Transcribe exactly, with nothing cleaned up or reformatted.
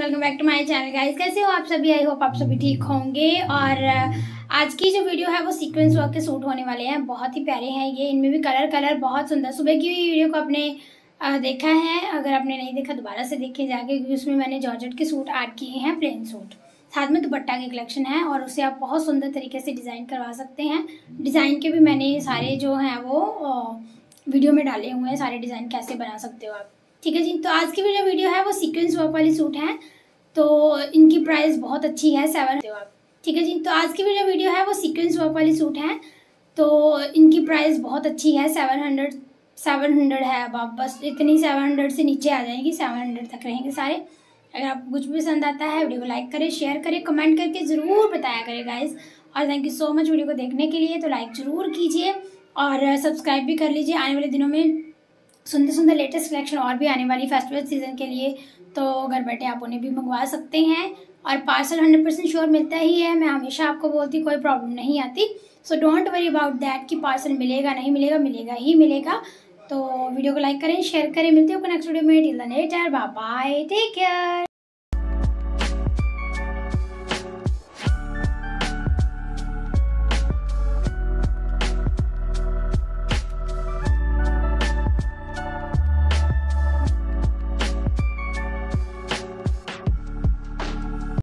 Welcome back to my channel guys. कैसे हो आप सभी? आई होप आप सभी ठीक होंगे। और आज की जो वीडियो है वो सीक्वेंस वर्क के सूट होने वाले हैं। बहुत ही प्यारे हैं ये, इनमें भी कलर कलर बहुत सुंदर। सुबह की वीडियो को आपने देखा है, अगर आपने नहीं देखा दोबारा से देखे जाके, क्योंकि उसमें मैंने जॉर्जेट के सूट ऐड किए हैं, प्लेन सूट, साथ में दुपट्टा की कलेक्शन है और उसे आप बहुत सुंदर तरीके से डिज़ाइन करवा सकते हैं। डिज़ाइन के भी मैंने सारे जो हैं वो वीडियो में डाले हुए हैं, सारे डिज़ाइन कैसे बना सकते हो आप। ठीक है जी। तो आज की जो वीडियो है वो सीक्वेंस वर्क वाली सूट है, तो इनकी प्राइस बहुत अच्छी है, सेवन आप। ठीक है जी। तो आज की जो वीडियो है वो सीक्वेंस वर्क वाली सूट है, तो इनकी प्राइस बहुत अच्छी है, सेवन हंड्रेड सेवन हंड्रेड है। अब आप बस इतनी सेवन हंड्रेड से नीचे आ जाएगी, सेवन हंड्रेड तक रहेंगे सारे। अगर आपको कुछ भी पसंद आता है वीडियो को लाइक करें, शेयर करें, कमेंट करके ज़रूर बताया करें गाइस। और thank you so much video को देखने के लिए। तो लाइक ज़रूर कीजिए और सब्सक्राइब भी कर लीजिए। आने वाले दिनों में सुंदर सुंदर लेटेस्ट कलेक्शन और भी आने वाली फेस्टिवल सीजन के लिए, तो घर बैठे आप उन्हें भी मंगवा सकते हैं। और पार्सल हंड्रेड परसेंट श्योर मिलता ही है, मैं हमेशा आपको बोलती, कोई प्रॉब्लम नहीं आती। So don't worry about that कि पार्सल मिलेगा नहीं मिलेगा, मिलेगा ही मिलेगा। तो वीडियो को लाइक करें, शेयर करें। मिलते हो नेक्स्ट वीडियो में। Till the later, bye bye, take care.